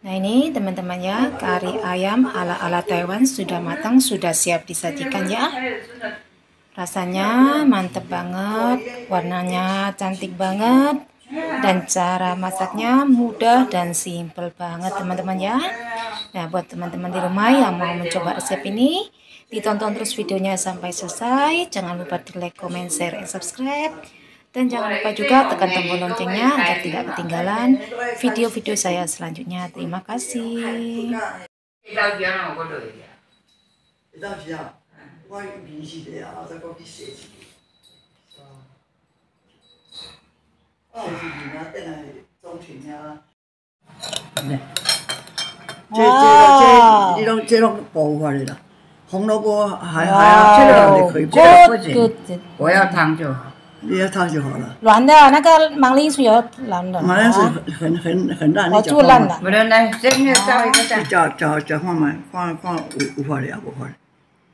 Nah ini teman-teman ya, kari ayam ala-ala Taiwan sudah matang, sudah siap disajikan ya. Rasanya mantep banget, warnanya cantik banget, dan cara masaknya mudah dan simple banget teman-teman ya. Nah buat teman-teman di rumah yang mau mencoba resep ini, ditonton terus videonya sampai selesai. Jangan lupa di like, comment, share, and subscribe. Dan jangan lupa juga tekan tombol loncengnya agar tidak ketinggalan video-video saya selanjutnya. Terima kasih. 这种爆发的啦，红萝卜还要这个你可以爆， 不行， 我要汤就好。 你要烫就好了。 软的那个马铃薯要软的， 马铃薯很烂， 我你搅放做烂了。 不然来，这个找一个蛋。 搅放嘛，放有法的啊，无法的。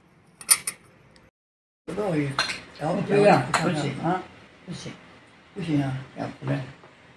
不可以，然后不要，不行啊， 不行， 不行啊。 要不然。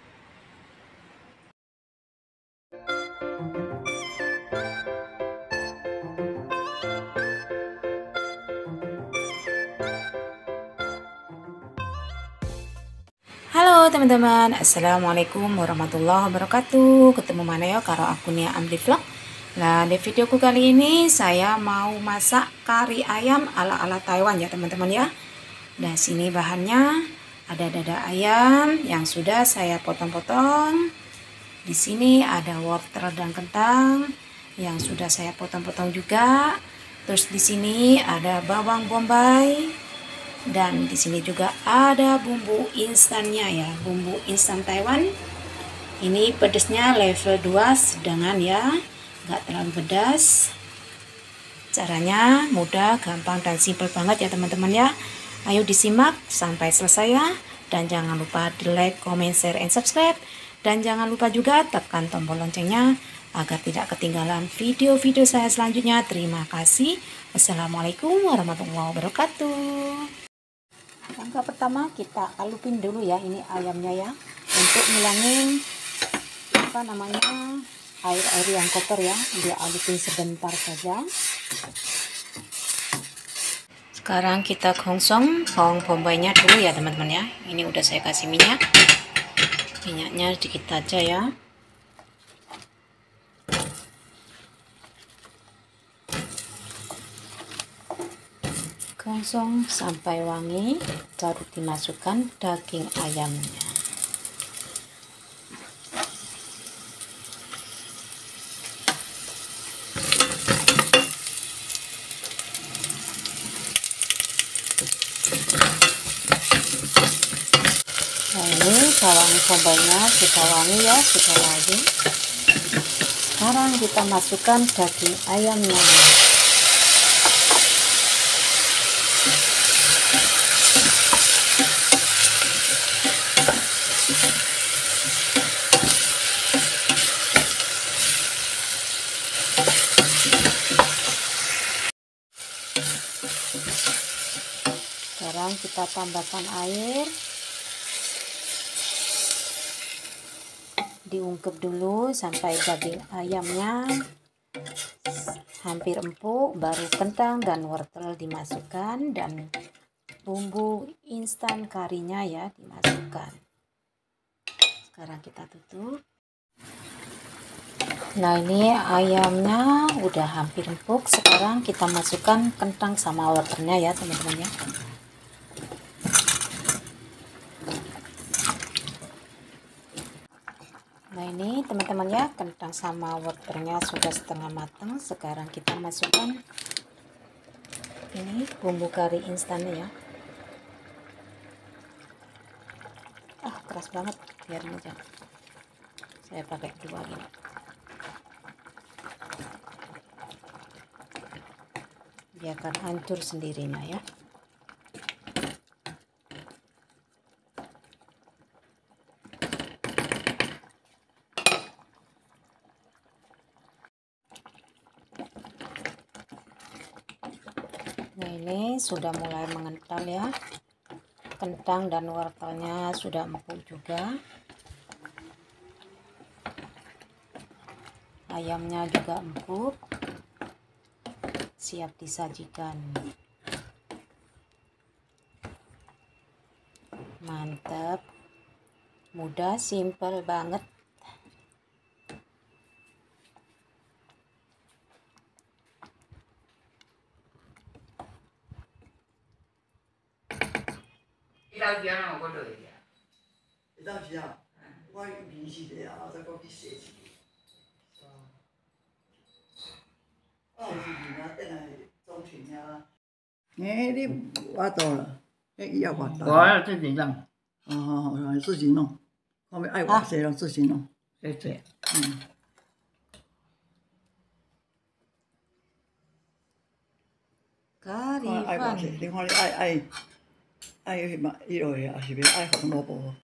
Halo teman-teman, assalamualaikum warahmatullahi wabarakatuh. Ketemu mana ya karo akunnya Amri Vlog. Nah di videoku kali ini saya mau masak kari ayam ala-ala Taiwan ya teman-teman ya. Nah sini bahannya ada dada ayam yang sudah saya potong-potong. Di sini ada wortel dan kentang yang sudah saya potong-potong juga. Terus di sini ada bawang bombay. Dan di sini juga ada bumbu instannya ya, bumbu instan Taiwan. Ini pedasnya level 2 sedangan ya, nggak terlalu pedas. Caranya mudah, gampang dan simple banget ya teman-teman ya. Ayo disimak sampai selesai ya. Dan jangan lupa di like, comment, share, and subscribe. Dan jangan lupa juga tekan tombol loncengnya agar tidak ketinggalan video-video saya selanjutnya. Terima kasih. Wassalamualaikum warahmatullahi wabarakatuh. Langkah pertama kita alupin dulu ya ini ayamnya ya, untuk ngilangin air-air yang kotor ya, dia alupin sebentar saja. Sekarang kita gongsong bawang bombaynya dulu ya teman-teman ya. Ini udah saya kasih minyaknya sedikit aja ya. Gongsong sampai wangi, baru dimasukkan daging ayamnya. Nah ini bawang bombaynya sudah wangi ya, sudah wangi. Sekarang kita masukkan daging ayamnya. Sekarang kita tambahkan air, diungkep dulu sampai daging ayamnya hampir empuk, baru kentang dan wortel dimasukkan dan bumbu instan karinya ya dimasukkan. Sekarang kita tutup. Nah ini ayamnya udah hampir empuk, sekarang kita masukkan kentang sama wortelnya ya teman-teman ya. Nah ini teman-teman ya, kentang sama wortelnya sudah setengah matang. Sekarang kita masukkan ini bumbu kari instannya ya. Keras banget, biarin aja, saya pakai 2 gini. Biarkan hancur sendirinya ya. Nah ini sudah mulai mengental ya, kentang dan wortelnya sudah empuk juga. Ayamnya juga empuk, siap disajikan. Mantap, mudah, simple banget. 你我到了，伊要偌大？ 我自己弄， 哦，自己弄，后面爱偌济咯，自己弄。 谢谢。 Kari 爱偌济， Ivan 你看你爱迄嘛，迄落个也是要爱红萝卜。